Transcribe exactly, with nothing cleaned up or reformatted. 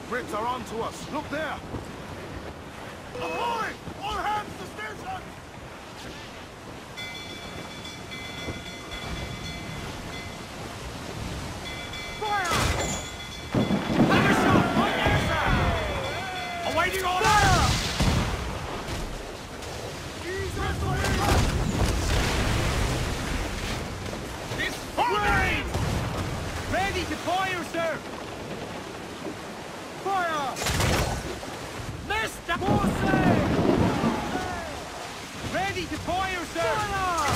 Brits are on to us. Look there. Ahoy! All hands to station! Fire! Have a shot! Right there, sir! Awaiting order! Fire! Jesus, this way! Ready to fire, sir! Fire! Mister Morsey! Ready to fire, sir! Fire!